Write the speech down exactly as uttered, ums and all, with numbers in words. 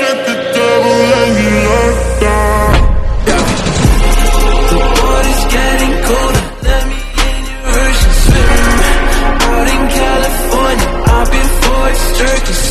met the devil and you locked down. The water's getting colder, let me in your ocean swim. Out in California, I've been for a turkey.